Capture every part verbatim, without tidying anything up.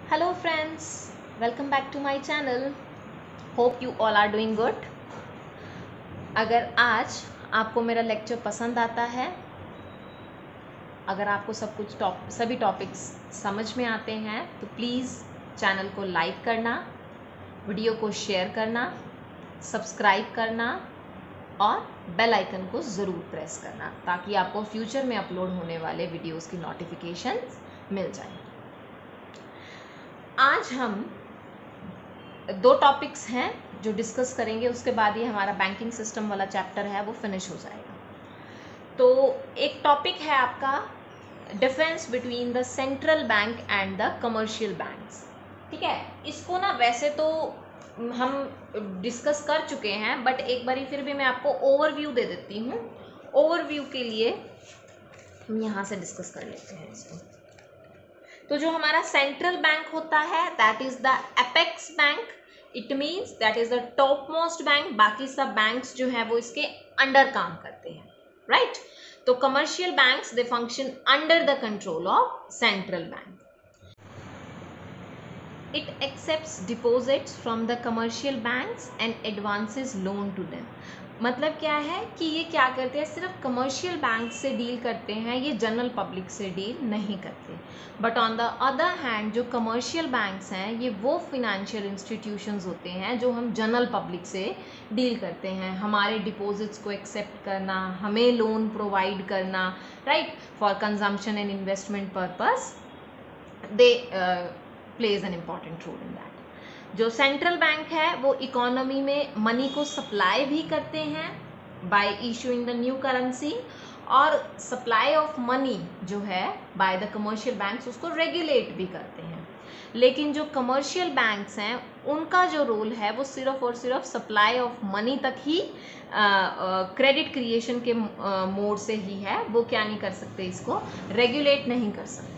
Hello friends, welcome back to my channel. Hope you all are doing good. अगर आज आपको मेरा lecture पसंद आता है, अगर आपको सब कुछ टॉप सभी टॉपिक्स समझ में आते हैं तो प्लीज़ चैनल को लाइक करना, वीडियो को शेयर करना, सब्सक्राइब करना और बेल आइकन को ज़रूर प्रेस करना ताकि आपको फ्यूचर में अपलोड होने वाले वीडियोस की नोटिफिकेशंस मिल जाएं। आज हम दो टॉपिक्स हैं जो डिस्कस करेंगे, उसके बाद ये हमारा बैंकिंग सिस्टम वाला चैप्टर है वो फिनिश हो जाएगा। तो एक टॉपिक है आपका difference between the central bank and the commercial banks. ठीक है, इसको ना वैसे तो हम डिस्कस कर चुके हैं, बट एक बारी फिर भी मैं आपको ओवरव्यू दे देती हूँ। ओवरव्यू के लिए हम यहाँ से डिस्कस कर लेते हैं इसको। तो जो हमारा सेंट्रल बैंक होता है that is the apex bank, it means that is the top most bank. बाकी सब बैंक्स जो है वो इसके अंडर काम करते हैं, राइट right? तो commercial banks they function under the control of central bank. It accepts deposits from the commercial banks and advances loan to them. मतलब क्या है कि ये क्या करते हैं, सिर्फ कमर्शियल बैंक से डील करते हैं, ये जनरल पब्लिक से डील नहीं करते। But on the other hand जो कमर्शियल बैंक्स हैं ये वो फिनेंशियल इंस्टीट्यूशंस होते हैं जो हम जनरल पब्लिक से डील करते हैं। हमारे डिपॉजिट्स को एक्सेप्ट करना, हमें लोन प्रोवाइड करना, right, for consumption and investment purpose, they plays an important role in that. जो सेंट्रल बैंक है वो इकोनॉमी में मनी को सप्लाई भी करते हैं by issuing the new currency, और सप्लाई ऑफ मनी जो है बाय द कमर्शियल बैंक्स उसको रेगुलेट भी करते हैं। लेकिन जो कमर्शियल बैंक्स हैं उनका जो रोल है वो सिर्फ और सिर्फ सप्लाई ऑफ मनी तक ही, क्रेडिट क्रिएशन के मोड से ही है। वो क्या नहीं कर सकते, इसको रेगुलेट नहीं कर सकते।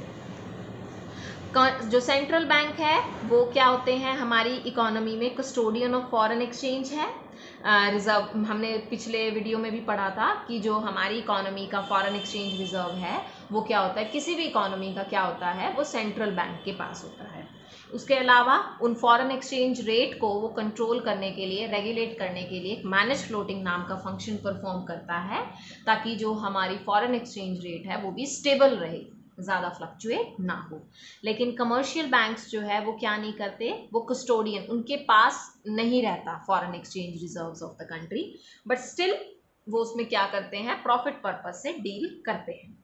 जो सेंट्रल बैंक है वो क्या होते हैं, हमारी इकोनॉमी में कस्टोडियन ऑफ फॉरेन एक्सचेंज है। रिजर्व हमने पिछले वीडियो में भी पढ़ा था कि जो हमारी इकोनॉमी का फॉरेन एक्सचेंज रिजर्व है वो क्या होता है, किसी भी इकोनॉमी का क्या होता है, वो सेंट्रल बैंक के पास होता है। उसके अलावा उन फॉरेन एक्सचेंज रेट को वो कंट्रोल करने के लिए, रेगुलेट करने के लिए एक मैनेज फ्लोटिंग नाम का फंक्शन परफॉर्म करता है ताकि जो हमारी फॉरेन एक्सचेंज रेट है वो भी स्टेबल रहे, ज़्यादा फ्लक्चुएट ना हो। लेकिन कमर्शियल बैंक्स जो है वो क्या नहीं करते, वो कस्टोडियन, उनके पास नहीं रहता foreign exchange reserves of the country, but still वो उसमें क्या करते हैं, प्रॉफिट पर्पस से डील करते हैं।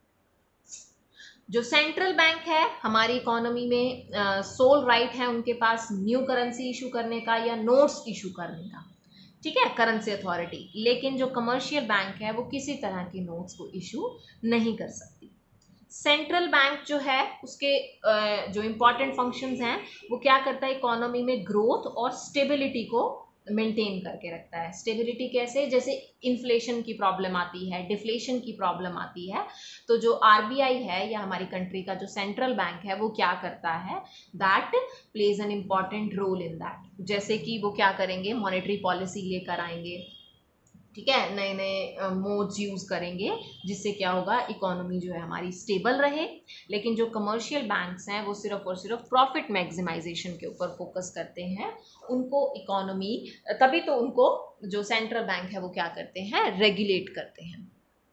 जो सेंट्रल बैंक है हमारी इकोनॉमी में सोल uh, राइट है उनके पास न्यू करेंसी इशू करने का या नोट्स इशू करने का, ठीक है, करेंसी अथॉरिटी। लेकिन जो कमर्शियल बैंक है वो किसी तरह की नोट्स को इशू नहीं कर सकती। सेंट्रल बैंक जो है उसके जो इम्पॉर्टेंट फंक्शंस हैं वो क्या करता है, इकोनॉमी में ग्रोथ और स्टेबिलिटी को मेंटेन करके रखता है। स्टेबिलिटी कैसे, जैसे इन्फ्लेशन की प्रॉब्लम आती है, डिफ्लेशन की प्रॉब्लम आती है, तो जो आरबीआई है या हमारी कंट्री का जो सेंट्रल बैंक है वो क्या करता है, that plays an important role in that. जैसे कि वो क्या करेंगे, मॉनेटरी पॉलिसी लेकर आएंगे, ठीक है, नए नए मोड्स यूज़ करेंगे जिससे क्या होगा, इकोनॉमी जो है हमारी स्टेबल रहे। लेकिन जो कमर्शियल बैंक्स हैं वो सिर्फ और सिर्फ प्रॉफिट मैक्सिमाइजेशन के ऊपर फोकस करते हैं। उनको इकोनॉमी, तभी तो उनको जो सेंट्रल बैंक है वो क्या करते हैं, रेगुलेट करते हैं।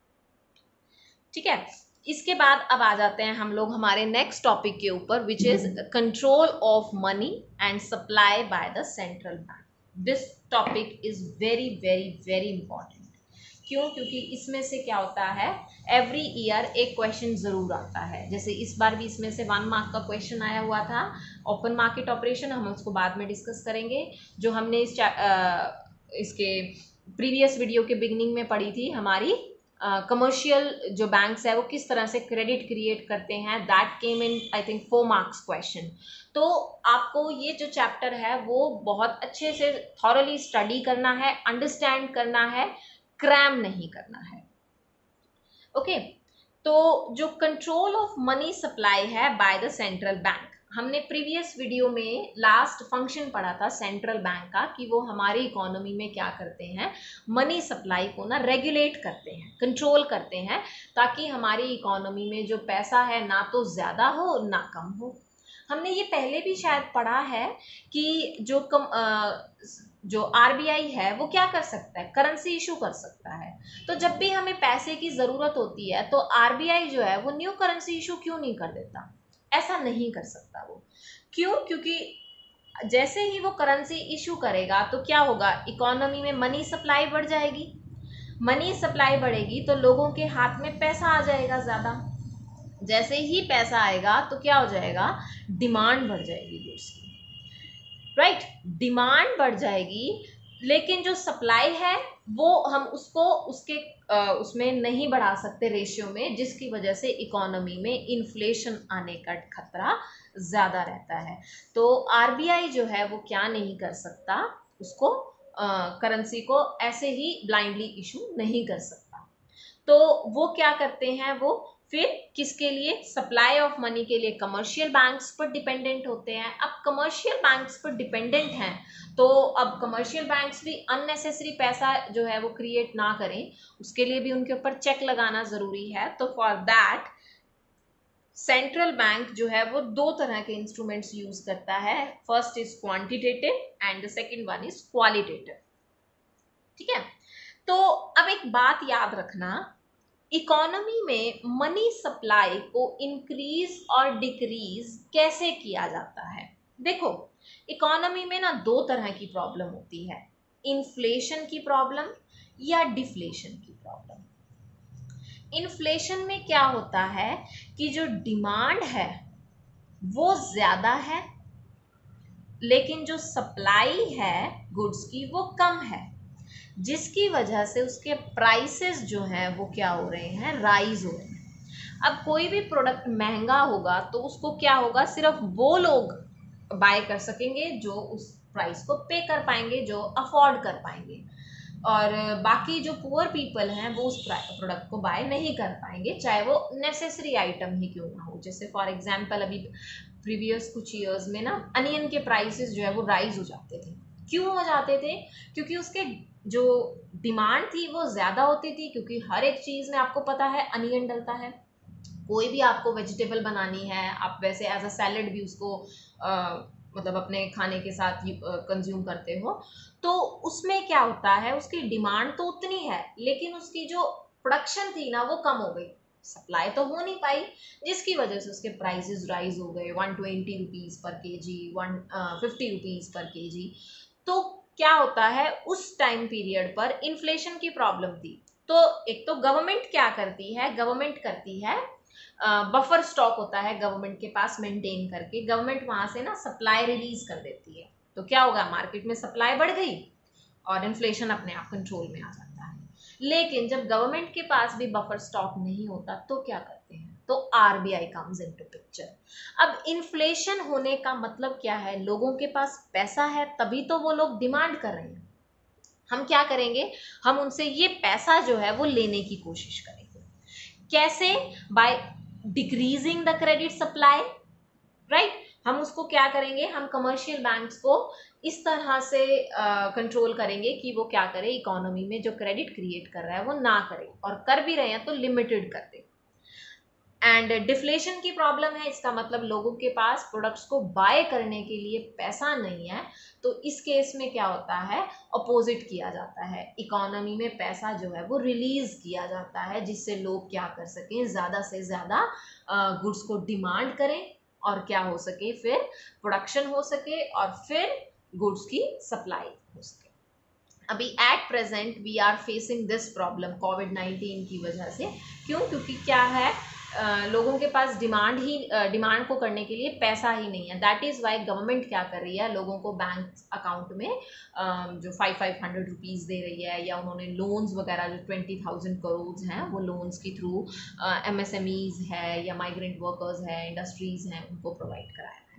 ठीक है, इसके बाद अब आ जाते हैं हम लोग हमारे नेक्स्ट टॉपिक के ऊपर, which is control of money and supply by the central bank. This topic is very very very important. क्यों? क्योंकि इसमें से क्या होता है, एवरी ईयर एक क्वेश्चन जरूर आता है। जैसे इस बार भी इसमें से वन मार्क का क्वेश्चन आया हुआ था, ओपन मार्केट ऑपरेशन, हम उसको बाद में डिस्कस करेंगे। जो हमने इस आ, इसके प्रीवियस वीडियो के बिगिनिंग में पढ़ी थी, हमारी कमर्शियल uh, जो बैंक्स है वो किस तरह से क्रेडिट क्रिएट करते हैं, that came in I think four marks question. तो आपको ये जो चैप्टर है वो बहुत अच्छे से थॉरली स्टडी करना है, अंडरस्टैंड करना है, क्रैम नहीं करना है। Okay okay? तो जो कंट्रोल ऑफ मनी सप्लाई है बाय द सेंट्रल बैंक, हमने प्रीवियस वीडियो में लास्ट फंक्शन पढ़ा था सेंट्रल बैंक का, कि वो हमारी इकोनॉमी में क्या करते हैं, मनी सप्लाई को ना रेगुलेट करते हैं, कंट्रोल करते हैं, ताकि हमारी इकोनॉमी में जो पैसा है ना तो ज़्यादा हो ना कम हो। हमने ये पहले भी शायद पढ़ा है कि जो कम आ, जो आरबीआई है वो क्या कर सकता है, करेंसी इशू कर सकता है। तो जब भी हमें पैसे की जरूरत होती है तो आरबीआई जो है वो न्यू करेंसी इशू क्यों नहीं कर देता? ऐसा नहीं कर सकता वो। क्यों? क्योंकि जैसे ही वो करेंसी इशू करेगा तो क्या होगा, इकोनॉमी में मनी सप्लाई बढ़ जाएगी। मनी सप्लाई बढ़ेगी तो लोगों के हाथ में पैसा आ जाएगा ज्यादा। जैसे ही पैसा आएगा तो क्या हो जाएगा, डिमांड बढ़ जाएगी गुड्स की, राइट। डिमांड बढ़ जाएगी, लेकिन जो सप्लाई है वो हम उसको उसके आ, उसमें नहीं बढ़ा सकते रेशियो में, जिसकी वजह से इकोनॉमी में इन्फ्लेशन आने का खतरा ज्यादा रहता है। तो आरबीआई जो है वो क्या नहीं कर सकता, उसको करेंसी को ऐसे ही ब्लाइंडली इशू नहीं कर सकता। तो वो क्या करते हैं, वो फिर किसके लिए, सप्लाई ऑफ मनी के लिए कमर्शियल बैंक्स पर डिपेंडेंट होते हैं। अब कमर्शियल बैंक्स पर डिपेंडेंट हैं तो अब कमर्शियल बैंक्स भी अननेसेसरी पैसा जो है वो क्रिएट ना करें, उसके लिए भी उनके ऊपर चेक लगाना जरूरी है। तो फॉर दैट सेंट्रल बैंक जो है वो दो तरह के इंस्ट्रूमेंट्स यूज करता है। First is quantitative and the second one is qualitative. ठीक है, तो अब एक बात याद रखना, इकोनॉमी में मनी सप्लाई को इंक्रीज और डिक्रीज कैसे किया जाता है। देखो, इकोनॉमी में ना दो तरह की प्रॉब्लम होती है, इन्फ्लेशन की प्रॉब्लम या डिफ्लेशन की प्रॉब्लम। इन्फ्लेशन में क्या होता है कि जो डिमांड है वो ज्यादा है, लेकिन जो सप्लाई है गुड्स की वो कम है, जिसकी वजह से उसके प्राइसेस जो हैं वो क्या हो रहे हैं, राइज हो रहे हैं। अब कोई भी प्रोडक्ट महंगा होगा तो उसको क्या होगा, सिर्फ वो लोग बाय कर सकेंगे जो उस प्राइस को पे कर पाएंगे, जो अफोर्ड कर पाएंगे, और बाकी जो पुअर पीपल हैं वो उस प्रोडक्ट को बाय नहीं कर पाएंगे, चाहे वो नेसेसरी आइटम ही क्यों ना हो। जैसे फॉर एग्जांपल अभी प्रीवियस कुछ ईयर्स में ना अनियन के प्राइसेस जो है वो राइज हो जाते थे। क्यों हो जाते थे? क्योंकि उसके जो डिमांड थी वो ज्यादा होती थी, क्योंकि हर एक चीज में आपको पता है अनियन डलता है। कोई भी आपको वेजिटेबल बनानी है, आप वैसे एज अ सैलेड भी उसको आ, मतलब अपने खाने के साथ कंज्यूम करते हो, तो उसमें क्या होता है, उसकी डिमांड तो उतनी है लेकिन उसकी जो प्रोडक्शन थी ना वो कम हो गई, सप्लाई तो हो नहीं पाई, जिसकी वजह से उसके प्राइसेस राइज हो गए, वन ट्वेंटी रुपीज पर के जी, वन फिफ्टी रुपीज पर के जी। तो क्या होता है, उस टाइम पीरियड पर इन्फ्लेशन की प्रॉब्लम थी। तो एक तो गवर्नमेंट क्या करती है, गवर्नमेंट करती है बफर स्टॉक होता है गवर्नमेंट के पास मेंटेन करके, गवर्नमेंट वहां से ना सप्लाई रिलीज कर देती है। तो क्या होगा, मार्केट में सप्लाई बढ़ गई और इन्फ्लेशन अपने आप कंट्रोल में आ जाता है। लेकिन जब गवर्नमेंट के पास भी बफर स्टॉक नहीं होता तो क्या करते हैं, तो आरबीआई कम्स इनटू पिक्चर। अब इन्फ्लेशन होने का मतलब क्या है, लोगों के पास पैसा है तभी तो वो लोग डिमांड कर रहे हैं। हम क्या करेंगे, हम उनसे ये पैसा जो है वो लेने की कोशिश करेंगे। कैसे? By decreasing the credit supply, right. हम उसको क्या करेंगे, हम कमर्शियल बैंक्स को इस तरह से कंट्रोल uh, करेंगे कि वो क्या करे, इकोनॉमी में जो क्रेडिट क्रिएट कर रहा है वो ना करे, और कर भी रहे हैं तो लिमिटेड कर दे। एंड डिफ्लेशन की प्रॉब्लम है, इसका मतलब लोगों के पास प्रोडक्ट्स को बाय करने के लिए पैसा नहीं है। तो इस केस में क्या होता है, अपोजिट किया जाता है, इकोनॉमी में पैसा जो है वो रिलीज किया जाता है, जिससे लोग क्या कर सकें, ज़्यादा से ज़्यादा गुड्स को डिमांड करें और क्या हो सके, फिर प्रोडक्शन हो सके और फिर गुड्स की सप्लाई हो सके। अभी at present we are facing this problem COVID nineteen की वजह से। क्यों? क्योंकि क्या है, Uh, लोगों के पास डिमांड ही डिमांड uh, को करने के लिए पैसा ही नहीं है। दैट इज़ वाई गवर्नमेंट क्या कर रही है, लोगों को बैंक अकाउंट में uh, जो फाइव फाइव हंड्रेड रुपीज़ दे रही है, या उन्होंने लोन्स वगैरह जो ट्वेंटी थाउजेंड करोड़ हैं वो लोन्स के थ्रू एमएसएमईज है या माइग्रेंट वर्कर्स है, इंडस्ट्रीज हैं, उनको प्रोवाइड कराया है।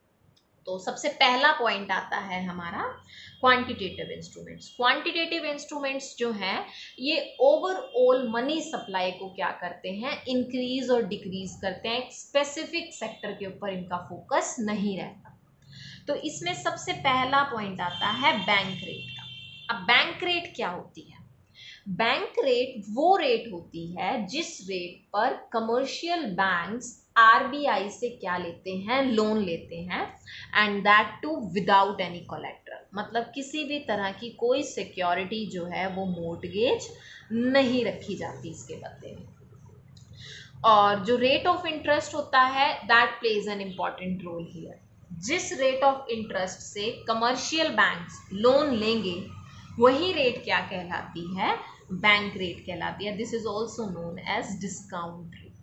तो सबसे पहला पॉइंट आता है हमारा क्वांटिटेटिव इंस्ट्रूमेंट्स। क्वांटिटेटिव इंस्ट्रूमेंट्स जो हैं ये ओवरऑल मनी सप्लाई को क्या करते हैं, इंक्रीज और डिक्रीज करते हैं, एक स्पेसिफिक सेक्टर के ऊपर इनका फोकस नहीं रहता। तो इसमें सबसे पहला पॉइंट आता है बैंक रेट का। अब बैंक रेट क्या होती है, बैंक रेट वो रेट होती है जिस रेट पर कमर्शियल बैंक्स आरबीआई से क्या लेते हैं, लोन लेते हैं, and that too without any collateral, मतलब किसी भी तरह की कोई सिक्योरिटी जो है वो मोर्टगेज नहीं रखी जाती इसके बदले में। और जो रेट ऑफ इंटरेस्ट होता है that plays an important role here. जिस रेट ऑफ इंटरेस्ट से कमर्शियल बैंक्स लोन लेंगे वही रेट क्या कहलाती है, बैंक रेट कहलाती है। This is also known as discount rate.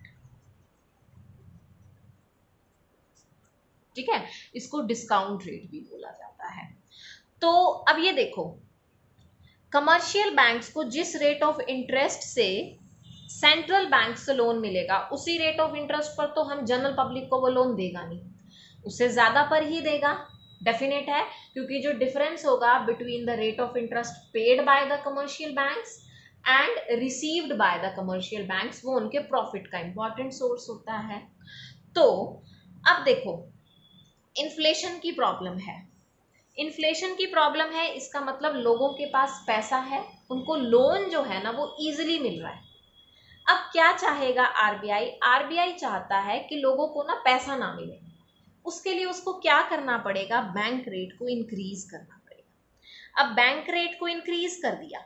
ठीक है, इसको डिस्काउंट रेट भी बोला जाता है। तो अब ये देखो, कमर्शियल बैंक्स को जिस रेट ऑफ इंटरेस्ट से सेंट्रल बैंक से लोन मिलेगा उसी रेट ऑफ इंटरेस्ट पर तो हम जनरल पब्लिक को वो लोन देगा नहीं, उससे ज्यादा पर ही देगा, डेफिनेट है, क्योंकि जो डिफरेंस होगा between the rate of interest paid by the commercial banks and received by the commercial banks वो उनके प्रॉफिट का इंपॉर्टेंट सोर्स होता है। तो अब देखो, इन्फ्लेशन की प्रॉब्लम है, इन्फ्लेशन की प्रॉब्लम है, इसका मतलब लोगों के पास पैसा है, उनको लोन जो है ना वो इजीली मिल रहा है। अब क्या चाहेगा आरबीआई, आरबीआई चाहता है कि लोगों को ना पैसा ना मिले, उसके लिए उसको क्या करना पड़ेगा, बैंक रेट को इंक्रीज करना पड़ेगा। अब बैंक रेट को इंक्रीज कर दिया,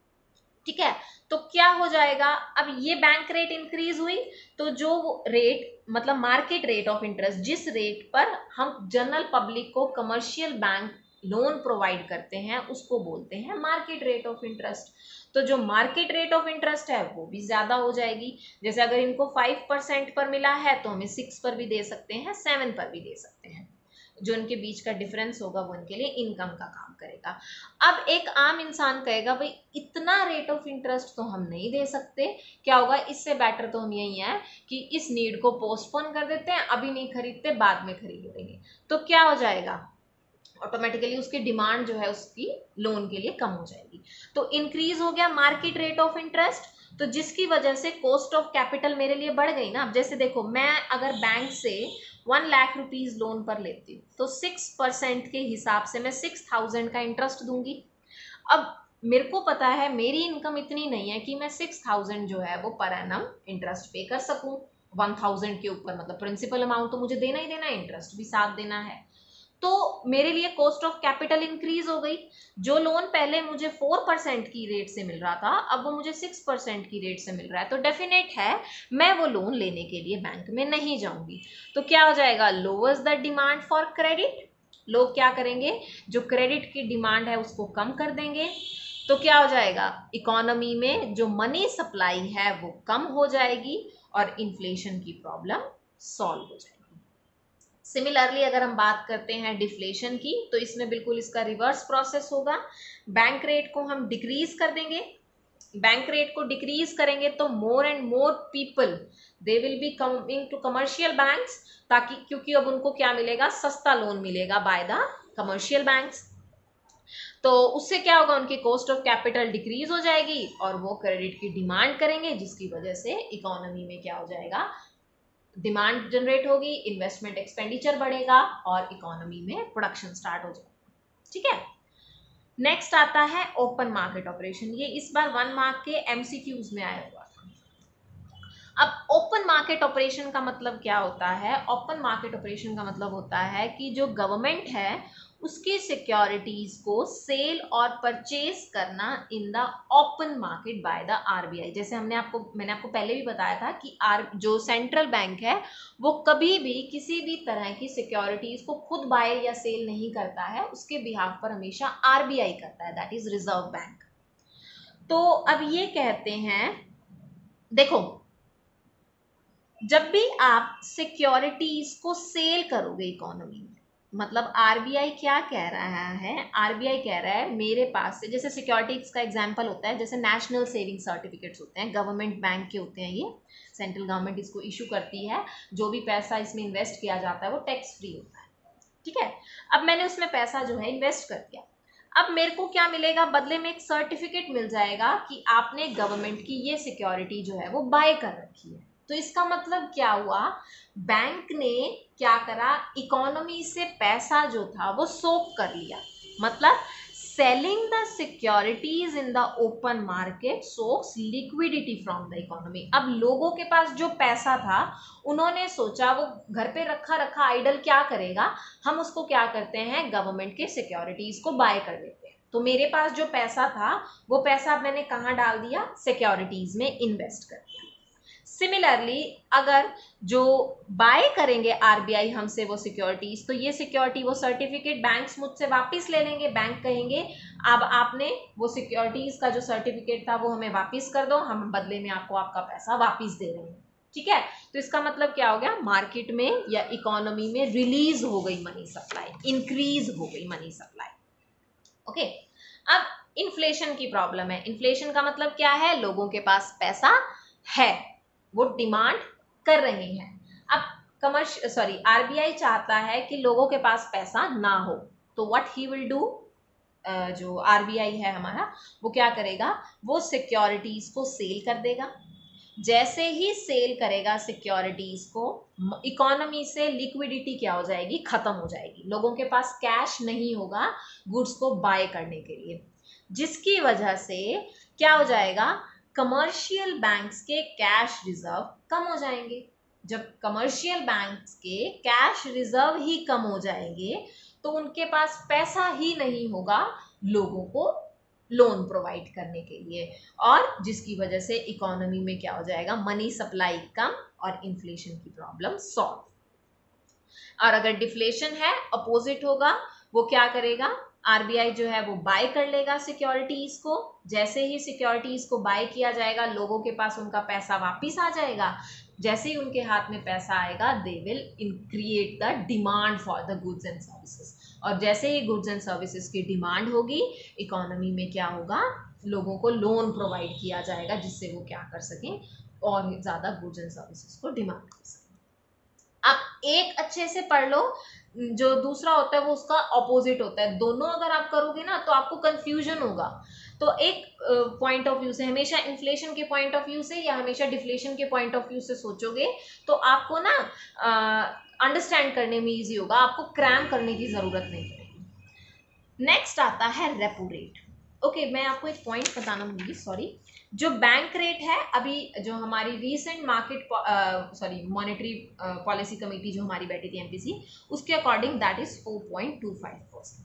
ठीक है, तो क्या हो जाएगा, अब ये बैंक रेट इंक्रीज हुई तो जो रेट मतलब मार्केट रेट ऑफ इंटरेस्ट, जिस रेट पर हम जनरल पब्लिक को कमर्शियल बैंक लोन प्रोवाइड करते हैं उसको बोलते हैं मार्केट रेट ऑफ इंटरेस्ट। तो जो मार्केट रेट ऑफ इंटरेस्ट है वो भी ज्यादा हो जाएगी। जैसे अगर इनको फाइव परसेंट पर मिला है तो हमें सिक्स पर भी दे सकते हैं, सेवन पर भी दे सकते हैं। जो इनके बीच का डिफरेंस होगा वो इनके लिए इनकम का काम करेगा। अब एक आम इंसान कहेगा भाई इतना रेट ऑफ इंटरेस्ट तो हम नहीं दे सकते, क्या होगा, इससे बेटर तो हम यही है कि इस नीड को पोस्टपोन कर देते हैं, अभी नहीं खरीदते बाद में खरीद लेंगे। तो क्या हो जाएगा, ऑटोमेटिकली उसकी डिमांड जो है उसकी लोन के लिए कम हो जाएगी। तो इंक्रीज हो गया मार्केट रेट ऑफ इंटरेस्ट, तो जिसकी वजह से कॉस्ट ऑफ कैपिटल मेरे लिए बढ़ गई ना। अब जैसे देखो, मैं अगर बैंक से वन लाख रुपीज लोन पर लेती हूँ तो सिक्स परसेंट के हिसाब से मैं सिक्स थाउजेंड का इंटरेस्ट दूंगी। अब मेरे को पता है मेरी इनकम इतनी नहीं है कि मैं सिक्स थाउजेंड जो है वो पर एनम इंटरेस्ट पे कर सकूं, वन थाउजेंड के ऊपर, मतलब प्रिंसिपल अमाउंट तो मुझे देना ही देना है, इंटरेस्ट भी साथ देना है। तो मेरे लिए कॉस्ट ऑफ कैपिटल इंक्रीज हो गई। जो लोन पहले मुझे फोर परसेंट की रेट से मिल रहा था अब वो मुझे सिक्स परसेंट की रेट से मिल रहा है, तो डेफिनेट है मैं वो लोन लेने के लिए बैंक में नहीं जाऊंगी। तो क्या हो जाएगा, lowers the demand for credit, लोग क्या करेंगे, जो क्रेडिट की डिमांड है उसको कम कर देंगे। तो क्या हो जाएगा, इकोनॉमी में जो मनी सप्लाई है वो कम हो जाएगी और इन्फ्लेशन की प्रॉब्लम सॉल्व हो जाएगी। सिमिलरली अगर हम बात करते हैं डिफ्लेशन की, तो इसमें बिल्कुल इसका रिवर्स प्रोसेस होगा। बैंक रेट को हम डिक्रीज कर देंगे, बैंक रेट को डिक्रीज करेंगे तो more and more people they will be coming to commercial banks, ताकि क्योंकि अब उनको क्या मिलेगा, सस्ता लोन मिलेगा बाय द कमर्शियल बैंक्स। तो उससे क्या होगा, उनकी कॉस्ट ऑफ कैपिटल डिक्रीज हो जाएगी और वो क्रेडिट की डिमांड करेंगे, जिसकी वजह से इकोनॉमी में क्या हो जाएगा, डिमांड जनरेट होगी, इन्वेस्टमेंट एक्सपेंडिचर बढ़ेगा और इकोनॉमी में प्रोडक्शन स्टार्ट हो जाएगा। ठीक है, नेक्स्ट आता है ओपन मार्केट ऑपरेशन। ये इस बार वन मार्क के एमसीक्यूज में आया हुआ था। अब ओपन मार्केट ऑपरेशन का मतलब क्या होता है, ओपन मार्केट ऑपरेशन का मतलब होता है कि जो गवर्नमेंट है उसकी सिक्योरिटीज को सेल और परचेज करना in the open market by the RBI. जैसे हमने आपको मैंने आपको पहले भी बताया था कि आर जो सेंट्रल बैंक है वो कभी भी किसी भी तरह की सिक्योरिटीज को खुद बाय या सेल नहीं करता है, उसके बिहाफ पर हमेशा आरबीआई करता है, दैट इज रिजर्व बैंक। तो अब ये कहते हैं, देखो जब भी आप सिक्योरिटीज को सेल करोगे इकोनॉमी में, मतलब आरबीआई क्या कह रहा है, आरबीआई कह रहा है मेरे पास से, जैसे सिक्योरिटीज का एग्जांपल होता है, जैसे नेशनल सेविंग सर्टिफिकेट्स होते हैं, गवर्नमेंट बैंक के होते हैं, ये सेंट्रल गवर्नमेंट इसको इशू करती है, जो भी पैसा इसमें इन्वेस्ट किया जाता है वो टैक्स फ्री होता है। ठीक है, अब मैंने उसमें पैसा जो है इन्वेस्ट कर दिया, अब मेरे को क्या मिलेगा, बदले में एक सर्टिफिकेट मिल जाएगा कि आपने गवर्नमेंट की ये सिक्योरिटी जो है वो बाय कर रखी है। तो इसका मतलब क्या हुआ, बैंक ने क्या करा, इकोनॉमी से पैसा जो था वो सोक कर लिया, मतलब selling the securities in the open market soaks liquidity from the economy. अब लोगों के पास जो पैसा था उन्होंने सोचा वो घर पे रखा रखा आइडल क्या करेगा, हम उसको क्या करते हैं, गवर्नमेंट के सिक्योरिटीज को बाय कर लेते हैं। तो मेरे पास जो पैसा था वो पैसा मैंने कहाँ डाल दिया, सिक्योरिटीज में इन्वेस्ट कर दिया। सिमिलरली अगर जो बाय करेंगे आरबीआई हमसे वो सिक्योरिटीज, तो ये सिक्योरिटी वो सर्टिफिकेट बैंक्स मुझसे वापस ले लेंगे। बैंक कहेंगे अब आपने वो सिक्योरिटीज का जो सर्टिफिकेट था वो हमें वापस कर दो, हम बदले में आपको आपका पैसा वापस दे रहे हैं। ठीक है, तो इसका मतलब क्या हो गया, मार्केट में या इकोनॉमी में रिलीज हो गई मनी सप्लाई, इंक्रीज हो गई मनी सप्लाई। ओके, अब इन्फ्लेशन की प्रॉब्लम है। इन्फ्लेशन का मतलब क्या है, लोगों के पास पैसा है, वो डिमांड कर रहे हैं। अब कमर्श सॉरी आरबीआई चाहता है कि लोगों के पास पैसा ना हो, तो व्हाट ही विल डू, जो आरबीआई है हमारा वो क्या करेगा, वो सिक्योरिटीज को सेल कर देगा। जैसे ही सेल करेगा सिक्योरिटीज को, इकोनॉमी से लिक्विडिटी क्या हो जाएगी, खत्म हो जाएगी। लोगों के पास कैश नहीं होगा गुड्स को बाय करने के लिए, जिसकी वजह से क्या हो जाएगा, कमर्शियल बैंक्स के कैश रिजर्व कम हो जाएंगे। जब कमर्शियल बैंक्स के कैश रिजर्व ही कम हो जाएंगे तो उनके पास पैसा ही नहीं होगा लोगों को लोन प्रोवाइड करने के लिए, और जिसकी वजह से इकोनॉमी में क्या हो जाएगा, मनी सप्लाई कम और इन्फ्लेशन की प्रॉब्लम सॉल्व। और अगर डिफ्लेशन है, अपोजिट होगा, वो क्या करेगा, आरबीआई जो है वो बाय कर लेगा सिक्योरिटीज को। जैसे ही सिक्योरिटीज को बाय किया जाएगा, लोगों के पास उनका पैसा वापिस आ जाएगा। जैसे ही उनके हाथ में पैसा आएगा, they will create the demand for the goods and services, और जैसे ही गुड्स एंड सर्विसेज की डिमांड होगी, इकोनॉमी में क्या होगा, लोगों को लोन प्रोवाइड किया जाएगा, जिससे वो क्या कर सकें, और ज्यादा गुड्स एंड सर्विसेज को डिमांड कर सकें। आप एक अच्छे से पढ़ लो, जो दूसरा होता है वो उसका ऑपोजिट होता है। दोनों अगर आप करोगे ना तो आपको कंफ्यूजन होगा। तो एक पॉइंट ऑफ व्यू से, हमेशा इन्फ्लेशन के पॉइंट ऑफ व्यू से या हमेशा डिफ्लेशन के पॉइंट ऑफ व्यू से सोचोगे तो आपको ना अंडरस्टैंड करने में इजी होगा, आपको क्रैम करने की जरूरत नहीं पड़ेगी। नेक्स्ट आता है रेपो रेट। ओके okay, मैं आपको एक पॉइंट बताना भूली, सॉरी। जो बैंक रेट है, अभी जो हमारी recent market sorry monetary policy committee जो हमारी बैठी थी एमपीसी, उसके according that is four point two five percent.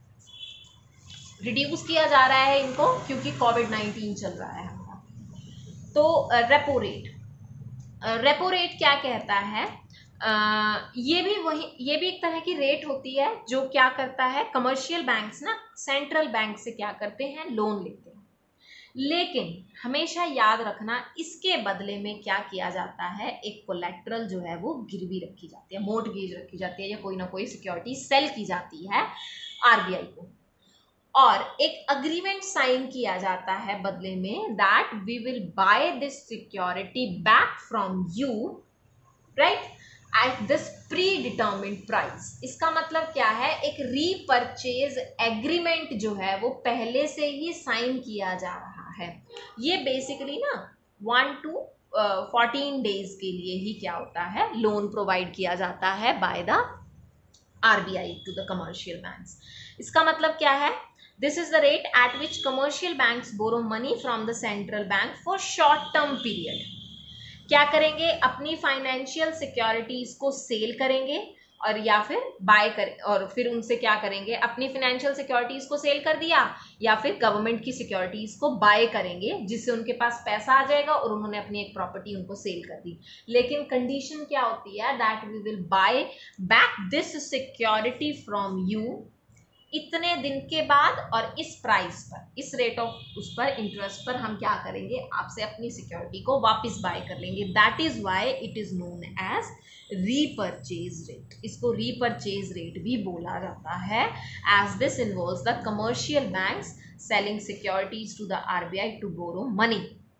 Reduce किया जा रहा है इनको क्योंकि कोविड नाइन्टीन चल रहा है हमारा। तो रेपो रेट, रेपो रेट क्या कहता है, Uh, ये भी वही ये भी एक तरह की रेट होती है जो क्या करता है, कमर्शियल बैंक्स ना सेंट्रल बैंक से क्या करते हैं, लोन लेते हैं। लेकिन हमेशा याद रखना, इसके बदले में क्या किया जाता है, एक कोलेट्रल जो है वो गिरवी रखी जाती है, मोर्टगेज रखी जाती है, या कोई ना कोई सिक्योरिटी सेल की जाती है आरबीआई को, और एक अग्रीमेंट साइन किया जाता है बदले में, that we will buy this security back from you, right, at this predetermined price. इसका मतलब क्या है, एक रीपरचेज एग्रीमेंट जो है वो पहले से ही साइन किया जा रहा है। ये बेसिकली ना वन टू फोर्टीन डेज के लिए ही क्या होता है, लोन प्रोवाइड किया जाता है by the RBI to the commercial banks. इसका मतलब क्या है, this is the rate at which commercial banks borrow money from the central bank for short term period. क्या करेंगे, अपनी फाइनेंशियल सिक्योरिटीज को सेल करेंगे और या फिर बाय कर, और फिर उनसे क्या करेंगे, अपनी फाइनेंशियल सिक्योरिटीज को सेल कर दिया या फिर गवर्नमेंट की सिक्योरिटीज को बाय करेंगे, जिससे उनके पास पैसा आ जाएगा और उन्होंने अपनी एक प्रॉपर्टी उनको सेल कर दी। लेकिन कंडीशन क्या होती है, that we will buy back this security from you इतने दिन के बाद, और इस प्राइस पर, इस रेट ऑफ उस पर इंटरेस्ट पर हम क्या करेंगे, आपसे अपनी सिक्योरिटी को वापस बाय कर लेंगे। That is why it is known as repurchase rate. इसको रीपरचेज रेट भी बोला जाता है, as this involves the commercial banks selling securities to the RBI to borrow money.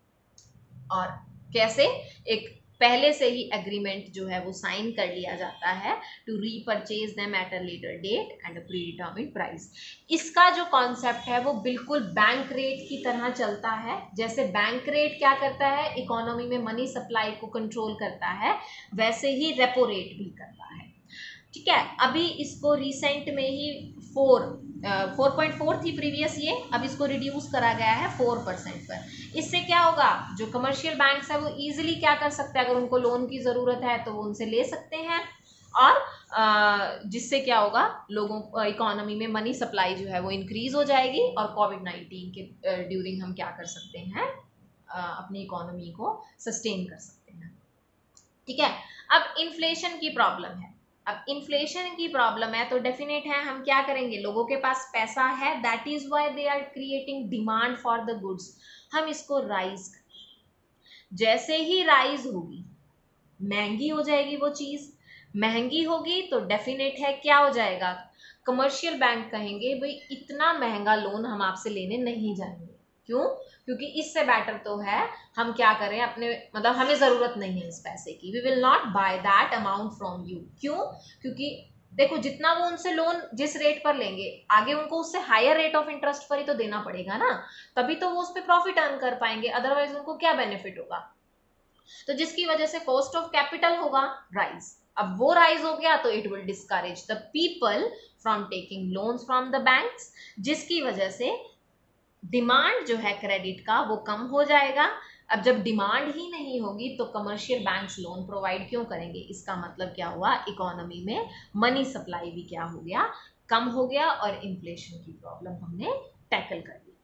और कैसे, एक पहले से ही एग्रीमेंट जो है वो साइन कर लिया जाता है to repurchase them at a later date and a predetermined price. इसका जो कॉन्सेप्ट है वो बिल्कुल बैंक रेट की तरह चलता है। जैसे बैंक रेट क्या करता है, इकोनॉमी में मनी सप्लाई को कंट्रोल करता है, वैसे ही रेपो रेट भी करता है। ठीक है, अभी इसको रिसेंट में ही फोर फोर पॉइंट फोर थी प्रीवियस ये, अब इसको रिड्यूस करा गया है फोर परसेंट पर। इससे क्या होगा, जो कमर्शियल बैंक्स है वो इजीली क्या कर सकते हैं, अगर उनको लोन की ज़रूरत है तो वो उनसे ले सकते हैं, और जिससे क्या होगा, लोगों इकोनॉमी में मनी सप्लाई जो है वो इंक्रीज हो जाएगी, और कोविड नाइन्टीन के ड्यूरिंग हम क्या कर सकते हैं, अपनी इकोनॉमी को सस्टेन कर सकते हैं। ठीक है, अब इन्फ्लेशन की प्रॉब्लम है, अब इन्फ्लेशन की प्रॉब्लम है तो डेफिनेट है हम क्या करेंगे, लोगों के पास पैसा है, that is why they are creating demand for the goods, हम इसको राइज करें। जैसे ही राइज होगी महंगी हो जाएगी वो चीज, महंगी होगी तो डेफिनेट है क्या हो जाएगा, कमर्शियल बैंक कहेंगे भाई इतना महंगा लोन हम आपसे लेने नहीं जाएंगे। क्यों, क्योंकि इससे बेटर तो है हम क्या करें अपने, मतलब हमें ज़रूरत नहीं है इस पैसे की, we will not buy that amount from you. क्यों, क्योंकि देखो जितना वो उनसे लोन जिस रेट पर लेंगे, आगे उनको उससे हायर रेट ऑफ इंटरेस्ट पर ही तो देना पड़ेगा ना, तभी तो वो उस पर प्रॉफिट अर्न कर पाएंगे, अदरवाइज उनको क्या बेनिफिट होगा। तो जिसकी वजह से कॉस्ट ऑफ कैपिटल होगा राइज, अब वो राइज हो गया तो it will discourage the people from taking loans from the banks, जिसकी वजह से डिमांड जो है क्रेडिट का वो कम हो जाएगा। अब जब डिमांड ही नहीं होगी तो कमर्शियल बैंक्स लोन प्रोवाइड क्यों करेंगे, इसका मतलब क्या हुआ, इकोनॉमी में मनी सप्लाई भी क्या हो गया, कम हो गया, और इन्फ्लेशन की प्रॉब्लम हमने टैकल कर ली।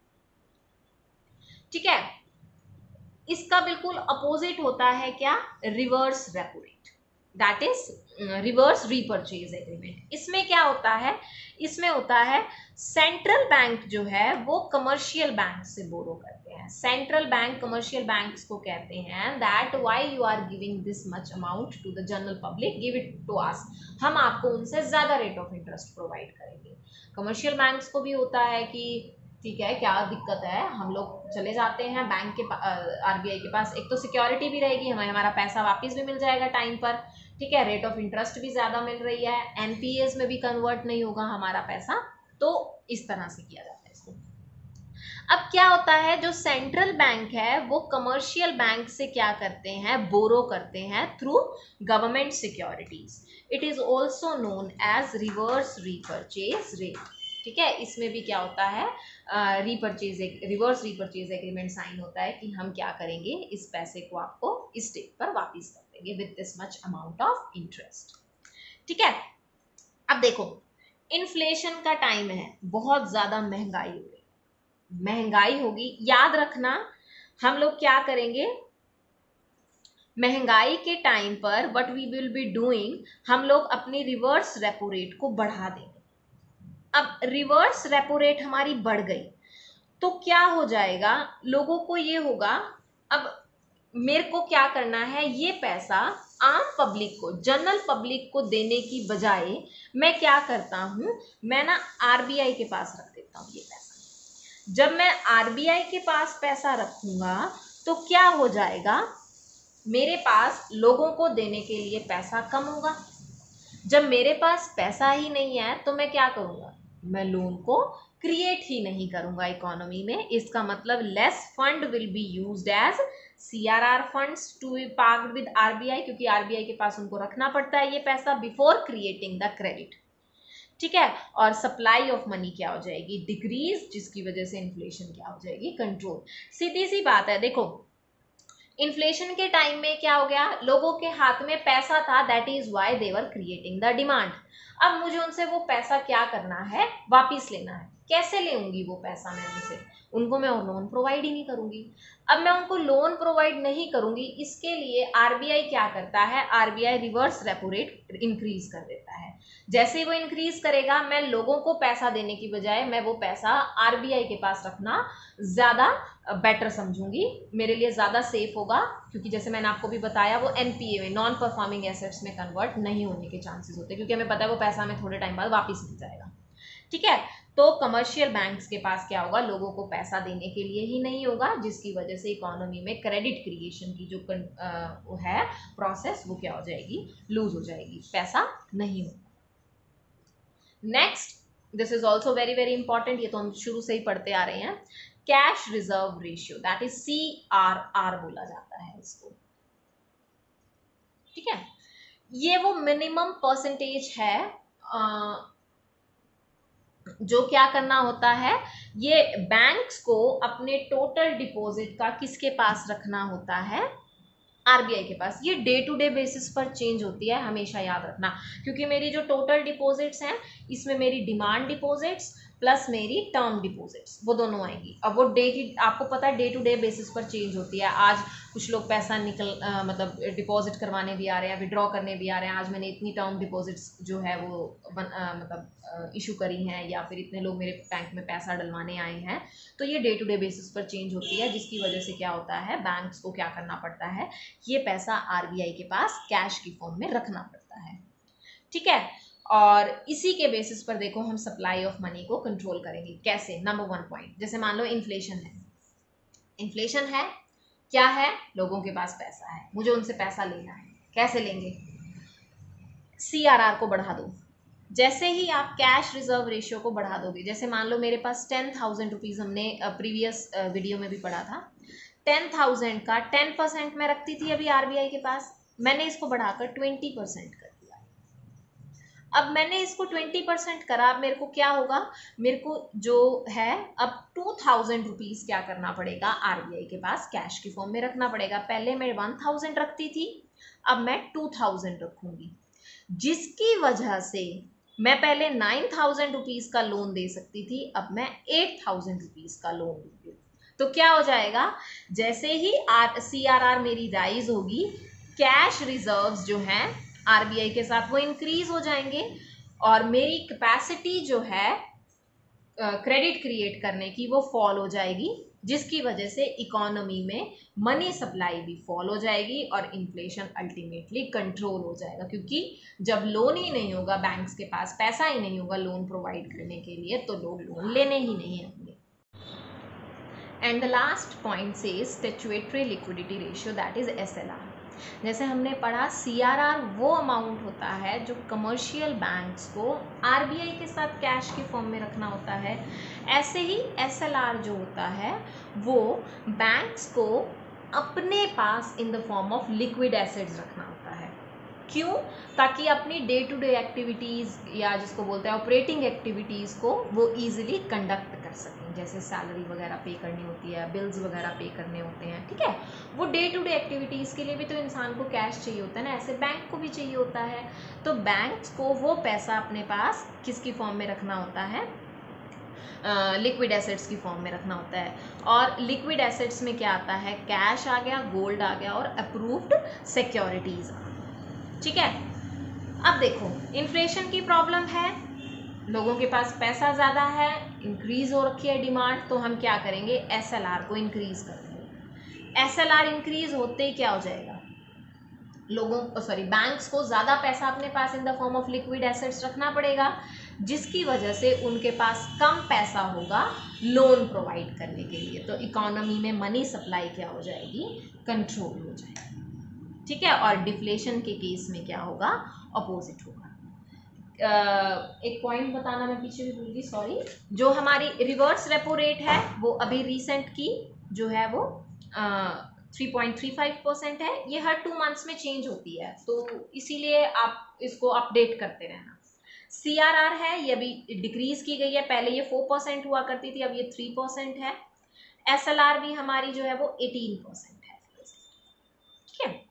ठीक है, इसका बिल्कुल अपोजिट होता है क्या, reverse repo rate, that is reverse repurchase agreement. इसमें क्या होता है, इसमें होता है सेंट्रल बैंक जो है वो कमर्शियल बैंक से बोरो करते हैं, सेंट्रल बैंक कमर्शियल बैंक्स को कहते हैं that why you are giving this much amount to the general public, give it to us, हम आपको उनसे ज्यादा रेट ऑफ इंटरेस्ट प्रोवाइड करेंगे। कमर्शियल बैंक्स को भी होता है कि ठीक है क्या दिक्कत है, हम लोग चले जाते हैं बैंक के आरबीआई के पास, एक तो सिक्योरिटी भी रहेगी, हमें हमारा पैसा वापस भी मिल जाएगा टाइम पर, ठीक है, रेट ऑफ इंटरेस्ट भी ज़्यादा मिल रही है, एनपीएस में भी कन्वर्ट नहीं होगा हमारा पैसा, तो इस तरह से किया जाता है इसको। अब क्या होता है, जो सेंट्रल बैंक है वो कमर्शियल बैंक से क्या करते हैं, बोरो करते हैं through government securities, it is also known as reverse repurchase rate. ठीक है, इसमें भी क्या होता है, repurchase reverse repurchase agreement sign होता है कि हम क्या करेंगे, इस पैसे को आपको इस डेट पर वापस कर देंगे with this much amount of interest. ठीक है, अब देखो इन्फ्लेशन का टाइम है, बहुत ज्यादा महंगाई हो रही, महंगाई होगी, याद रखना हम लोग क्या करेंगे, महंगाई के टाइम पर what we will be doing, हम लोग अपनी रिवर्स रेपो रेट को बढ़ा देंगे। अब रिवर्स रेपो रेट हमारी बढ़ गई तो क्या हो जाएगा, लोगों को ये होगा अब मेरे को क्या करना है, ये पैसा आम पब्लिक को, जनरल पब्लिक को देने की बजाय मैं क्या करता हूं, मैं ना आरबीआई के पास रख देता हूं ये पैसा। जब मैं आरबीआई के पास पैसा रखूंगा तो क्या हो जाएगा, मेरे पास लोगों को देने के लिए पैसा कम होगा। जब मेरे पास पैसा ही नहीं है तो मैं क्या करूंगा, मैं लोन को क्रिएट ही नहीं करूंगा इकोनॉमी में, इसका मतलब less fund will be used as CRR funds to be parked with RBI, क्योंकि आरबीआई के पास उनको रखना पड़ता है ये पैसा बिफोर क्रिएटिंग द क्रेडिट। ठीक है, और सप्लाई ऑफ मनी क्या हो जाएगी, डिक्रीज, जिसकी वजह से इन्फ्लेशन क्या हो जाएगी, कंट्रोल। सीधी सी बात है, देखो इन्फ्लेशन के टाइम में क्या हो गया, लोगों के हाथ में पैसा था, that is why they were creating the demand. अब मुझे उनसे वो पैसा क्या करना है, वापिस लेना है। कैसे लेंगी वो पैसा मैं उनसे, उनको मैं लोन प्रोवाइड ही नहीं करूंगी। अब मैं उनको लोन प्रोवाइड नहीं करूंगी, इसके लिए आरबीआई क्या करता है, RBI reverse repo rate increase कर देता है। जैसे ही वो इंक्रीज करेगा, मैं लोगों को पैसा देने की बजाय मैं वो पैसा आरबीआई के पास रखना ज़्यादा बेटर समझूंगी, मेरे लिए ज़्यादा सेफ होगा, क्योंकि जैसे मैंने आपको भी बताया वो एनपीए में, नॉन परफॉर्मिंग एसेट्स में कन्वर्ट नहीं होने के चांसेस होते, क्योंकि हमें पता है वो पैसा हमें थोड़े टाइम बाद वापस मिल जाएगा। ठीक है, तो कमर्शियल बैंक्स के पास क्या होगा, लोगों को पैसा देने के लिए ही नहीं होगा, जिसकी वजह से इकोनॉमी में क्रेडिट क्रिएशन की जो वो है प्रोसेस वो क्या हो जाएगी, लूज हो जाएगी, पैसा नहीं होगा। Next, this is also very very important, ये तो हम शुरू से ही पढ़ते आ रहे हैं, cash reserve ratio, that is C R R बोला जाता है इसको। ठीक है, ये वो मिनिमम परसेंटेज है जो क्या करना होता है, ये बैंक्स को अपने टोटल डिपॉजिट का किसके पास रखना होता है, आरबीआई के पास। ये डे टू डे बेसिस पर चेंज होती है, हमेशा याद रखना, क्योंकि मेरी जो टोटल डिपॉजिट्स हैं इसमें मेरी डिमांड डिपॉजिट्स प्लस मेरी टर्म डिपॉजिट्स वो दोनों आएंगी। अब वो डे की, आपको पता है, डे टू डे बेसिस पर चेंज होती है। आज कुछ लोग पैसा निकल आ, मतलब डिपॉजिट करवाने भी आ रहे हैं, विड्रॉ करने भी आ रहे हैं, आज मैंने इतनी टर्म डिपॉजिट्स जो है वो बन, आ, मतलब इशू करी हैं, या फिर इतने लोग मेरे बैंक में पैसा डलवाने आए हैं। तो ये डे टू डे बेसिस पर चेंज होती है, जिसकी वजह से क्या होता है, बैंक्स को क्या करना पड़ता है, ये पैसा आरबीआई के पास कैश की फॉर्म में रखना पड़ता है। ठीक है, और इसी के बेसिस पर देखो हम सप्लाई ऑफ मनी को कंट्रोल करेंगे कैसे। नंबर वन पॉइंट, जैसे मान लो इन्फ्लेशन है, इन्फ्लेशन है, क्या है, लोगों के पास पैसा है, मुझे उनसे पैसा लेना है, कैसे लेंगे, सीआरआर को बढ़ा दो। जैसे ही आप कैश रिजर्व रेशियो को बढ़ा दोगे, जैसे मान लो मेरे पास टेन थाउजेंड रुपीज, हमने प्रीवियस वीडियो में भी पढ़ा था, टेन थाउजेंड का टेन परसेंट मैं रखती थी अभी आरबीआई के पास, मैंने इसको बढ़ाकर ट्वेंटी परसेंट कर दिया। अब मैंने इसको ट्वेंटी परसेंट करा, अब मेरे को क्या होगा, मेरे को जो है अब टू थाउजेंड रुपीज क्या करना पड़ेगा, आरबीआई के पास कैश की फॉर्म में रखना पड़ेगा। पहले मैं वन थाउजेंड रखती थी, अब मैं टू थाउजेंड रखूंगी, जिसकी वजह से मैं पहले नाइन थाउजेंड रुपीज का लोन दे सकती थी, अब मैं एट थाउजेंड रुपीज का लोन दूंगी। तो क्या हो जाएगा, जैसे ही आर सी आर आर मेरी राइज होगी, कैश रिजर्व्स जो हैं आरबीआई के साथ वो इंक्रीज हो जाएंगे, और मेरी कैपेसिटी जो है क्रेडिट uh, क्रिएट करने की वो फॉल हो जाएगी, जिसकी वजह से इकोनॉमी में मनी सप्लाई भी फॉल हो जाएगी और इन्फ्लेशन अल्टीमेटली कंट्रोल हो जाएगा। क्योंकि जब लोन ही नहीं होगा, बैंक्स के पास पैसा ही नहीं होगा लोन प्रोवाइड करने के लिए, तो लोग लोन लेने ही नहीं आएंगे। एंड द लास्ट पॉइंट से statutory liquidity ratio, that is S L R. जैसे हमने पढ़ा, सीआरआर वो अमाउंट होता है जो कमर्शियल बैंक्स को आरबीआई के साथ कैश की फॉर्म में रखना होता है। ऐसे ही एसएलआर जो होता है वो बैंक्स को अपने पास in the form of liquid assets रखना होता है। क्यों? ताकि अपनी डे टू डे एक्टिविटीज़ या जिसको बोलते हैं ऑपरेटिंग एक्टिविटीज़ को वो ईजिली कंडक्ट कर सकें, जैसे सैलरी वगैरह पे करनी होती है, बिल्स वगैरह पे करने होते हैं। ठीक है, वो डे टू डे एक्टिविटीज़ के लिए भी तो इंसान को कैश चाहिए होता है ना, ऐसे बैंक को भी चाहिए होता है। तो बैंक्स को वो पैसा अपने पास किसकी फॉर्म में रखना होता है, लिक्विड uh, एसेट्स की फॉर्म में रखना होता है। और लिक्विड एसेट्स में क्या आता है, कैश आ गया, गोल्ड आ गया और अप्रूव्ड सिक्योरिटीज आ। ठीक है, अब देखो इन्फ्लेशन की प्रॉब्लम है, लोगों के पास पैसा ज़्यादा है, इंक्रीज हो रखी है डिमांड, तो हम क्या करेंगे, एसएलआर को इंक्रीज कर देंगे। एसएलआर इंक्रीज होते ही क्या हो जाएगा, लोगों सॉरी बैंक्स को ज़्यादा पैसा अपने पास in the form of liquid assets रखना पड़ेगा, जिसकी वजह से उनके पास कम पैसा होगा लोन प्रोवाइड करने के लिए। तो इकोनॉमी में मनी सप्लाई क्या हो जाएगी, कंट्रोल हो जाएगी। ठीक है, और डिफ्लेशन के केस में क्या होगा, अपोजिट होगा। Uh, एक पॉइंट बताना मैं पीछे भी भूल गई, सॉरी। जो हमारी रिवर्स रेपो रेट है वो अभी रिसेंट की जो है वो three point three five percent है, ये हर टू मंथ्स में चेंज होती है, तो इसीलिए आप इसको अपडेट करते रहना। सी आर आर है, ये अभी डिक्रीज की गई है, पहले ये फोर परसेंट हुआ करती थी, अब ये थ्री परसेंट है। एस एल आर भी हमारी जो है वो एटीन परसेंट है। ठीक है,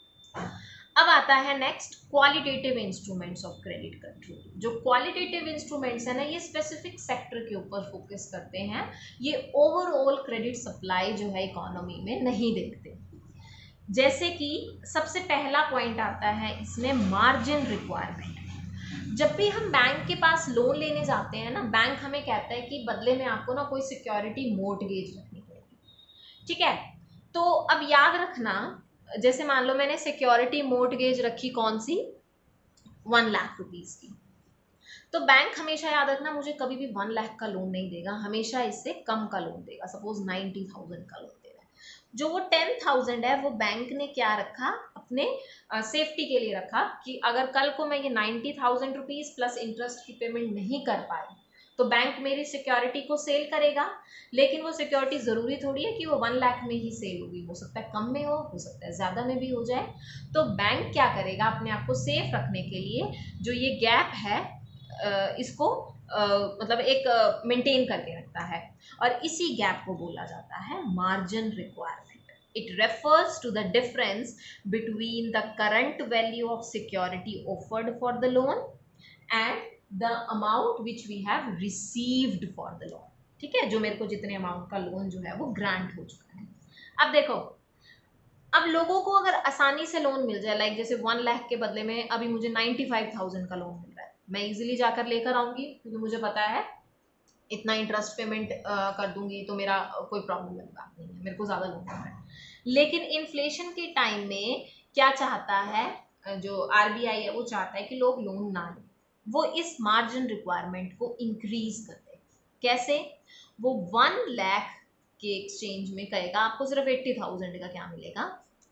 अब आता है next qualitative instruments of credit control. जो क्वालिटेटिव इंस्ट्रूमेंट्स है ना, ये स्पेसिफिक सेक्टर के ऊपर फोकस करते हैं, ये ओवरऑल क्रेडिट सप्लाई जो है इकोनॉमी में नहीं देखते। जैसे कि सबसे पहला पॉइंट आता है इसमें मार्जिन रिक्वायरमेंट। जब भी हम बैंक के पास लोन लेने जाते हैं ना, बैंक हमें कहता है कि बदले में आपको ना कोई सिक्योरिटी मोर्टगेज रखनी पड़ेगी। ठीक है, तो अब याद रखना, जैसे मान लो मैंने सिक्योरिटी मोर्टगेज रखी कौन सी, वन लाख रुपीज की, तो बैंक हमेशा याद रखना मुझे कभी भी वन लाख का लोन नहीं देगा, हमेशा इससे कम का लोन देगा। सपोज नाइन्टी थाउजेंड का लोन दे रहा है, जो वो टेन थाउजेंड है वो बैंक ने क्या रखा, अपने सेफ्टी uh, के लिए रखा कि अगर कल को मैं ये ninety thousand rupees plus interest की पेमेंट नहीं कर पाई तो बैंक मेरी सिक्योरिटी को सेल करेगा। लेकिन वो सिक्योरिटी ज़रूरी थोड़ी है कि वो वन लाख में ही सेल होगी, हो सकता है कम में हो हो सकता है ज़्यादा में भी हो जाए। तो बैंक क्या करेगा, अपने आप को सेफ रखने के लिए जो ये गैप है इसको आ, मतलब एक मेंटेन करके रखता है, और इसी गैप को बोला जाता है margin requirement. It refers to the difference between the current value of security offered for the loan and the amount which we have received for the loan. ठीक है, जो मेरे को जितने अमाउंट का लोन जो है वो ग्रांट हो चुका है। अब देखो, अब लोगों को अगर आसानी से लोन मिल जाए, लाइक जैसे वन लाख के बदले में अभी मुझे नाइन्टी फाइव थाउजेंड का लोन मिल रहा है, मैं इजीली जाकर लेकर आऊंगी, क्योंकि मुझे पता है इतना इंटरेस्ट पेमेंट कर दूंगी तो मेरा कोई प्रॉब्लम वाली बात नहीं है, मेरे को ज़्यादा लोन मिल रहा है। लेकिन इन्फ्लेशन के टाइम में क्या चाहता है जो आरबीआई है, वो चाहता है कि लोग लोन ना लें, वो इस मार्जिन रिक्वायरमेंट को इंक्रीज कर दे। कैसे? वो वन लाख के एक्सचेंज में कहेगा आपको सिर्फ एट्टी थाउजेंड का क्या मिलेगा,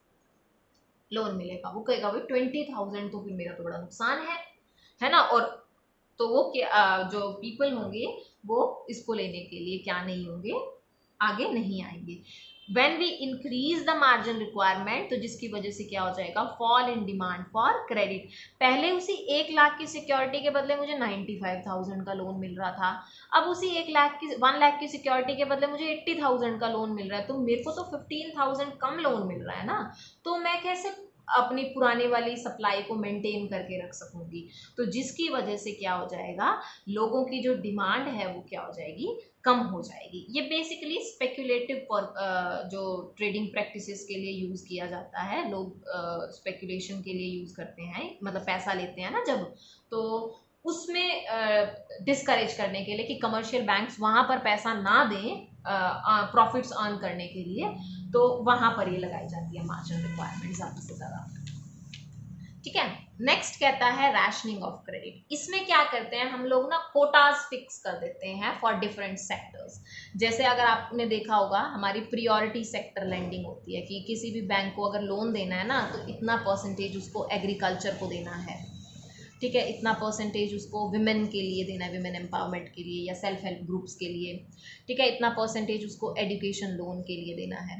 लोन मिलेगा। वो कहेगा भाई ट्वेंटी थाउजेंड तो फिर मेरा तो बड़ा नुकसान है है ना। और तो वो क्या, जो पीपल होंगे वो इसको लेने के लिए क्या नहीं होंगे, आगे नहीं आएंगे। When we increase the margin requirement, तो जिसकी वजह से क्या हो जाएगा, fall in demand for credit. पहले उसी एक लाख की सिक्योरिटी के बदले मुझे नाइन्टी फाइव थाउजेंड का लोन मिल रहा था, अब उसी एक लाख की वन लाख की सिक्योरिटी के बदले मुझे एट्टी थाउजेंड का लोन मिल रहा है, तो मेरे को तो फिफ्टीन थाउजेंड कम लोन मिल रहा है ना, तो मैं कैसे अपनी पुराने वाली सप्लाई को मेंटेन करके रख सकूंगी। तो जिसकी वजह से क्या हो जाएगा, लोगों की जो डिमांड है वो क्या हो जाएगी, कम हो जाएगी। ये बेसिकली स्पेक्यूलेटिव जो ट्रेडिंग प्रैक्टिसेस के लिए यूज़ किया जाता है, लोग स्पेक्यूलेशन के लिए यूज़ करते हैं, मतलब पैसा लेते हैं ना जब, तो उसमें डिस्करेज uh, करने के लिए कि कमर्शियल बैंक्स वहाँ पर पैसा ना दें प्रॉफिट्स uh, अर्न करने के लिए, तो वहाँ पर ये लगाई जाती है मार्जिन रिक्वायरमेंट ज़्यादा से ज़्यादा। ठीक है, नेक्स्ट कहता है रैशनिंग ऑफ क्रेडिट। इसमें क्या करते हैं हम लोग ना, कोटाज फिक्स कर देते हैं फॉर डिफरेंट सेक्टर्स। जैसे अगर आपने देखा होगा हमारी प्रियोरिटी सेक्टर लेंडिंग होती है कि किसी भी बैंक को अगर लोन देना है ना, तो इतना परसेंटेज उसको एग्रीकल्चर को देना है, ठीक है, इतना परसेंटेज उसको विमेन के लिए देना है, विमेन एम्पावरमेंट के लिए या सेल्फ हेल्प ग्रुप्स के लिए, ठीक है, इतना परसेंटेज उसको एजुकेशन लोन के लिए देना है।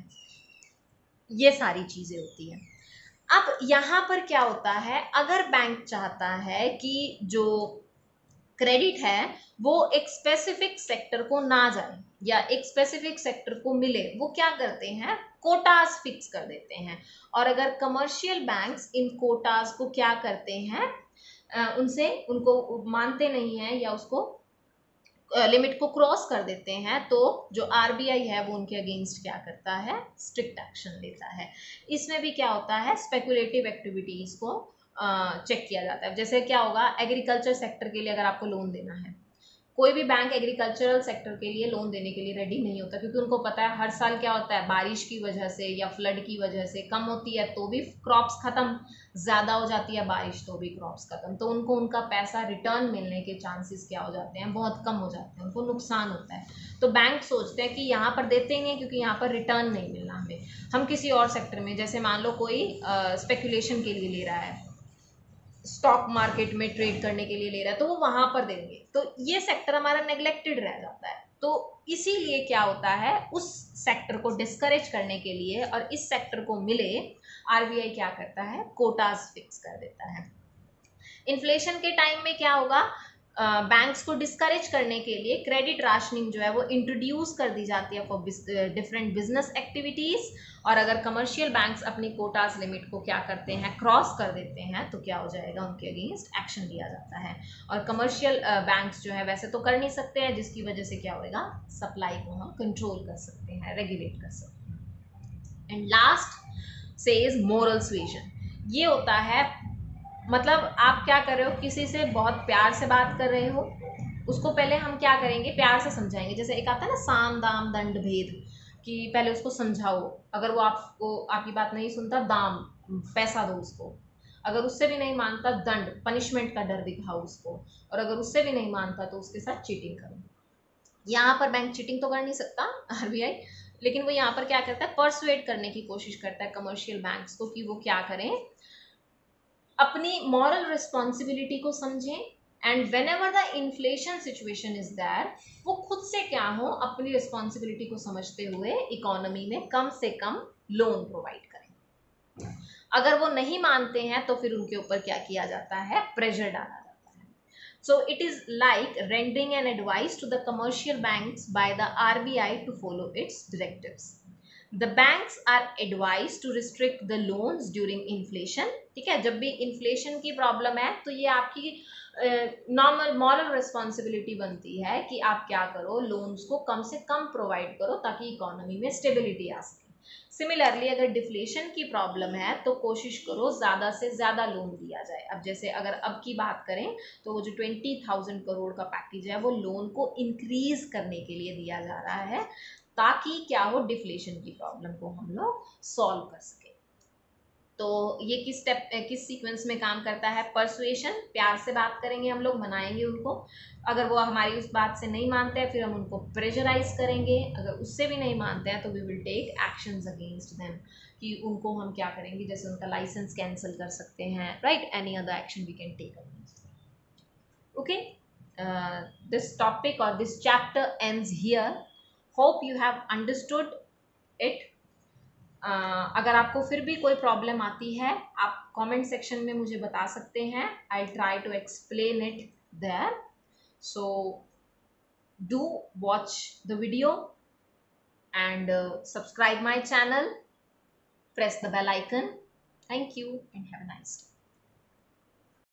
ये सारी चीज़ें होती हैं। अब यहाँ पर क्या होता है, अगर बैंक चाहता है कि जो क्रेडिट है वो एक स्पेसिफिक सेक्टर को ना जाए या एक स्पेसिफिक सेक्टर को मिले, वो क्या करते हैं, कोटास फिक्स कर देते हैं। और अगर कमर्शियल बैंक्स इन कोटास को क्या करते हैं, उनसे उनको मानते नहीं हैं या उसको लिमिट को क्रॉस कर देते हैं, तो जो आरबीआई है वो उनके अगेंस्ट क्या करता है, स्ट्रिक्ट एक्शन लेता है। इसमें भी क्या होता है, स्पेकुलेटिव एक्टिविटीज को चेक किया जाता है। जैसे क्या होगा, एग्रीकल्चर सेक्टर के लिए अगर आपको लोन देना है, कोई भी बैंक एग्रीकल्चरल सेक्टर के लिए लोन देने के लिए रेडी नहीं होता, क्योंकि उनको पता है हर साल क्या होता है, बारिश की वजह से या फ्लड की वजह से कम होती है तो भी क्रॉप्स खत्म, ज़्यादा हो जाती है बारिश तो भी क्रॉप्स खत्म, तो उनको उनका पैसा रिटर्न मिलने के चांसेस क्या हो जाते हैं, बहुत कम हो जाते हैं, उनको नुकसान होता है। तो बैंक सोचते हैं कि यहाँ पर देते ही नहीं, क्योंकि यहाँ पर रिटर्न नहीं मिलना हमें, हम किसी और सेक्टर में, जैसे मान लो कोई स्पेकुलेशन के लिए ले रहा है, स्टॉक मार्केट में ट्रेड करने के लिए ले रहा है, तो वो वहां पर देंगे, तो ये सेक्टर हमारा नेग्लेक्टेड रह जाता है। तो इसीलिए क्या होता है, उस सेक्टर को डिस्करेज करने के लिए और इस सेक्टर को मिले, आरबीआई क्या करता है, कोटास फिक्स कर देता है। इन्फ्लेशन के टाइम में क्या होगा, बैंक्स uh, को डिस्करेज करने के लिए क्रेडिट राशनिंग जो है वो इंट्रोड्यूस कर दी जाती है फॉर डिफरेंट बिजनेस एक्टिविटीज। और अगर कमर्शियल बैंक्स अपनी कोटास लिमिट को क्या करते हैं, क्रॉस कर देते हैं, तो क्या हो जाएगा, उनके अगेंस्ट एक्शन लिया जाता है। और कमर्शियल बैंक्स जो है वैसे तो कर नहीं सकते हैं, जिसकी वजह से क्या होएगा, सप्लाई को हम कंट्रोल कर सकते हैं, रेगुलेट कर सकते हैं। एंड लास्ट से इज मोरल सुएजन। ये होता है, मतलब आप क्या कर रहे हो, किसी से बहुत प्यार से बात कर रहे हो, उसको पहले हम क्या करेंगे, प्यार से समझाएंगे। जैसे एक आता है ना साम दाम दंड भेद, कि पहले उसको समझाओ, अगर वो आपको आपकी बात नहीं सुनता, दाम पैसा दो उसको, अगर उससे भी नहीं मानता, दंड पनिशमेंट का डर दिखाओ उसको, और अगर उससे भी नहीं मानता तो उसके साथ चीटिंग करो। यहाँ पर बैंक चीटिंग तो कर नहीं सकता आरबीआई, लेकिन वो यहाँ पर क्या करता है, परसुएट करने की कोशिश करता है कमर्शियल बैंक्स को कि वो क्या करें, अपनी मॉरल रिस्पॉन्सिबिलिटी को समझें, and whenever the inflation situation is there, वो खुद से क्या हो, अपनी रिस्पॉन्सिबिलिटी को समझते हुए इकोनॉमी में कम से कम लोन प्रोवाइड करें। अगर वो नहीं मानते हैं तो फिर उनके ऊपर क्या किया जाता है, प्रेशर डाला जाता है। So it is like rendering an advice to the commercial banks by the R B I to follow its directives. The banks are advised to restrict the loans during inflation. ठीक है, जब भी inflation की problem है तो ये आपकी normal moral responsibility बनती है कि आप क्या करो, लोन्स को कम से कम प्रोवाइड करो ताकि इकोनॉमी में स्टेबिलिटी आ सके. सिमिलरली अगर डिफ्लेशन की प्रॉब्लम है तो कोशिश करो ज़्यादा से ज़्यादा लोन दिया जाए. अब जैसे अगर अब की बात करें तो वो जो ट्वेंटी थाउजेंड करोड़ का पैकेज है वो लोन को इंक्रीज करने के लिए दिया जा रहा है ताकि क्या हो, डिफ्लेशन की प्रॉब्लम को हम लोग सॉल्व कर सके. तो ये किस स्टेप किस सीक्वेंस में काम करता है? परसुएशन, प्यार से बात करेंगे हम लोग, मनाएंगे उनको. अगर वो हमारी उस बात से नहीं मानते हैं फिर हम उनको प्रेशराइज करेंगे. अगर उससे भी नहीं मानते हैं तो we will take actions against them, कि उनको हम क्या करेंगे, जैसे उनका लाइसेंस कैंसिल कर सकते हैं, right, any other action we can take against. Okay, this topic और this chapter ends here. Hope you have understood it. Uh, अगर आपको फिर भी कोई प्रॉब्लम आती है आप कमेंट सेक्शन में मुझे बता सकते हैं. I try to explain it there. So do watch the video and subscribe my channel. Press the bell icon. Thank you and have a nice day.